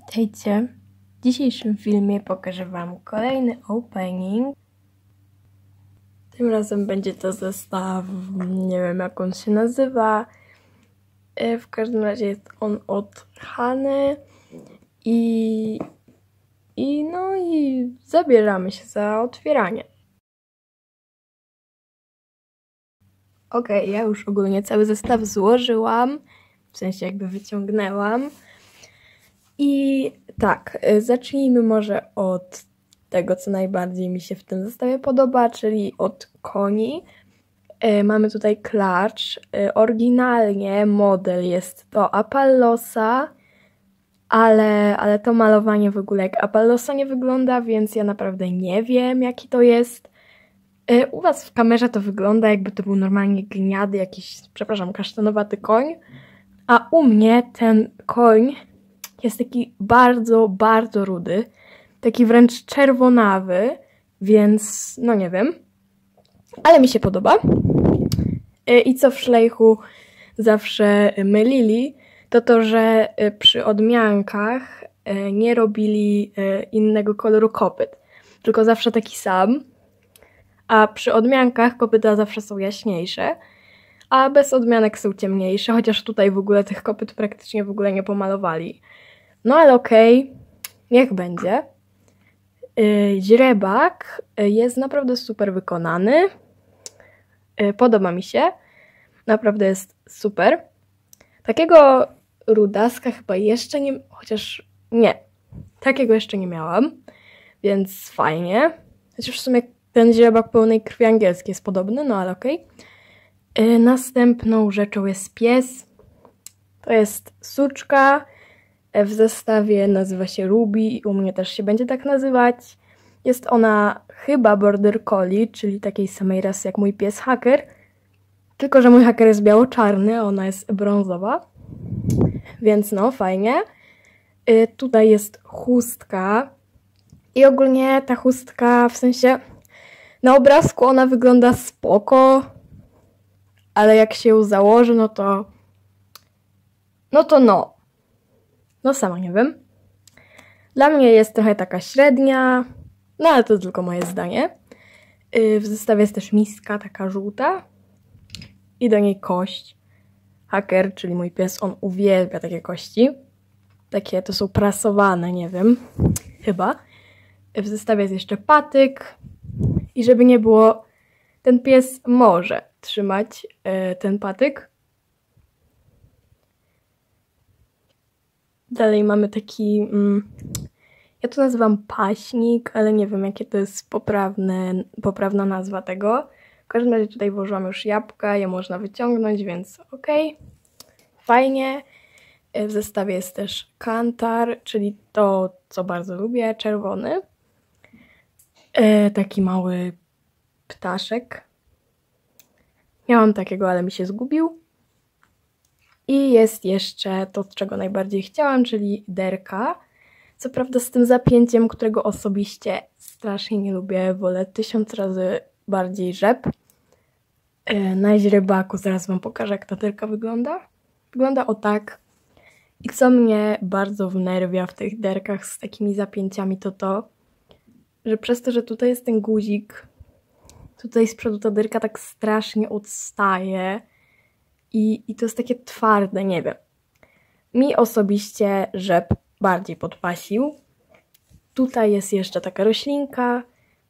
Witajcie! W dzisiejszym filmie pokażę Wam kolejny opening. Tym razem będzie to zestaw, nie wiem jak on się nazywa. W każdym razie jest on od Hany i zabieramy się za otwieranie. Ja już ogólnie cały zestaw złożyłam, w sensie jakby wyciągnęłam. I tak, zacznijmy może od tego, co najbardziej mi się w tym zestawie podoba, czyli od koni. Mamy tutaj klacz. Oryginalnie model jest to Apallosa, ale to malowanie w ogóle jak Apallosa nie wygląda, więc ja naprawdę nie wiem, jaki to jest. U Was w kamerze to wygląda, jakby to był normalnie gniady, jakiś, kasztanowaty koń, a u mnie ten koń jest taki bardzo, bardzo rudy, taki wręcz czerwonawy, więc no nie wiem, ale mi się podoba. I co w szlejchu zawsze mylili, to że przy odmiankach nie robili innego koloru kopyt, tylko zawsze taki sam, a przy odmiankach kopyta zawsze są jaśniejsze, a bez odmianek są ciemniejsze, chociaż tutaj w ogóle tych kopyt praktycznie w ogóle nie pomalowali. No ale okej, niech będzie. Źrebak jest naprawdę super wykonany. Podoba mi się. Naprawdę jest super. Takiego rudaska chyba jeszcze nie... Chociaż nie. Takiego jeszcze nie miałam. Więc fajnie. Chociaż w sumie ten źrebak pełnej krwi angielskiej jest podobny, no ale okej. Następną rzeczą jest pies. To jest suczka. W zestawie nazywa się Ruby i u mnie też się będzie tak nazywać. Jest ona chyba border collie, czyli takiej samej rasy jak mój pies Hacker. Tylko że mój Hacker jest biało-czarny, a ona jest brązowa. Więc no, fajnie. Tutaj jest chustka. I ogólnie ta chustka, w sensie na obrazku ona wygląda spoko. Ale jak się ją założy, no sama nie wiem. Dla mnie jest trochę taka średnia, no ale to tylko moje zdanie. W zestawie jest też miska, taka żółta i do niej kość. Hacker, czyli mój pies, on uwielbia takie kości. Takie to są prasowane, nie wiem, chyba. W zestawie jest jeszcze patyk i żeby nie było, ten pies może trzymać ten patyk. Dalej mamy taki, ja to nazywam paśnik, ale nie wiem jakie to jest poprawna nazwa tego. W każdym razie tutaj włożyłam już jabłka, je można wyciągnąć, więc okej. Fajnie. W zestawie jest też kantar, czyli to, co bardzo lubię, czerwony. Taki mały ptaszek. Miałam takiego, ale mi się zgubił. I jest jeszcze to, czego najbardziej chciałam, czyli derka. Co prawda z tym zapięciem, którego osobiście strasznie nie lubię, wolę 1000 razy bardziej rzep. Na źrebaku zaraz Wam pokażę, jak ta derka wygląda. Wygląda o tak. I co mnie bardzo wnerwia w tych derkach z takimi zapięciami, to, że przez to, że tutaj jest ten guzik, tutaj z przodu ta derka tak strasznie odstaje. I to jest takie twarde, nie wiem. Mi osobiście rzep bardziej podpasił. Tutaj jest jeszcze taka roślinka,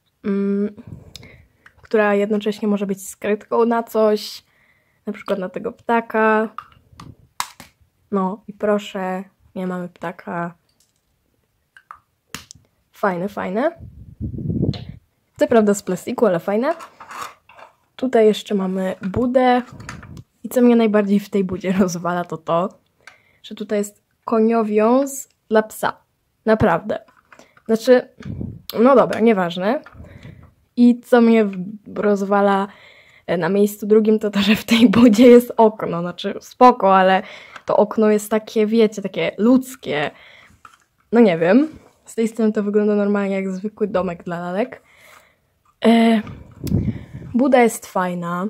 która jednocześnie może być skrytką na coś, na przykład na tego ptaka. No i proszę, nie mamy ptaka. Fajne. Co prawda z plastiku, ale fajne. Tutaj jeszcze mamy budę. I co mnie najbardziej w tej budzie rozwala, to, że tutaj jest koniowiąz dla psa. Naprawdę. Znaczy, no dobra, nieważne. I co mnie rozwala na miejscu drugim, to, że w tej budzie jest okno. Znaczy, spoko, ale to okno jest takie, wiecie, takie ludzkie. No nie wiem. Z tej strony to wygląda normalnie jak zwykły domek dla lalek. Buda jest fajna.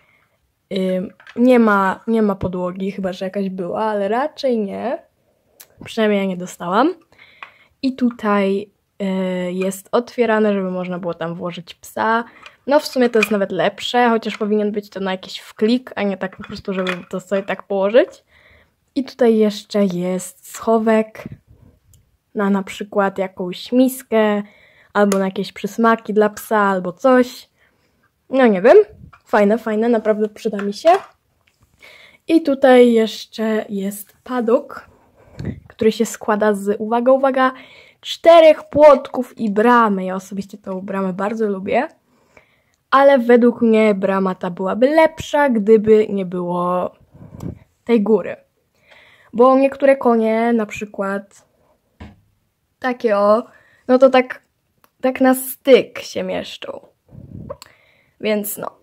Nie ma podłogi, chyba że jakaś była, ale raczej nie. Przynajmniej ja nie dostałam. I tutaj jest otwierane, żeby można było tam włożyć psa. No w sumie to jest nawet lepsze, chociaż powinien być to na jakiś wklik, a nie tak po prostu, żeby to sobie tak położyć. I tutaj jeszcze jest schowek na przykład jakąś miskę, albo na jakieś przysmaki dla psa, albo coś. No nie wiem, fajne, naprawdę przyda mi się. I tutaj jeszcze jest padok, który się składa z, uwaga, 4 płotków i bramy. Ja osobiście tą bramę bardzo lubię, ale według mnie brama ta byłaby lepsza, gdyby nie było tej góry. Bo niektóre konie, na przykład takie no to tak na styk się mieszczą. Więc no.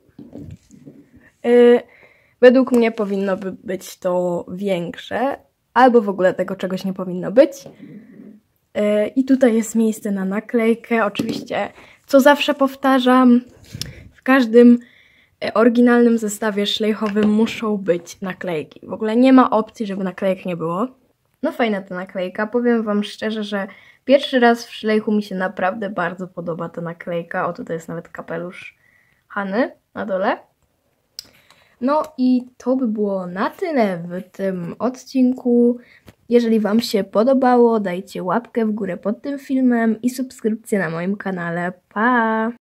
Według mnie powinno być to większe, albo w ogóle tego czegoś nie powinno być. I tutaj jest miejsce na naklejkę. Oczywiście, co zawsze powtarzam, w każdym oryginalnym zestawie szlejchowym muszą być naklejki. W ogóle nie ma opcji, żeby naklejek nie było. No fajna ta naklejka. Powiem wam szczerze, że pierwszy raz w szlejchu mi się naprawdę bardzo podoba ta naklejka. O, tutaj jest nawet kapelusz Hany na dole. No i to by było na tyle w tym odcinku. Jeżeli wam się podobało, dajcie łapkę w górę pod tym filmem i subskrypcję na moim kanale. Pa!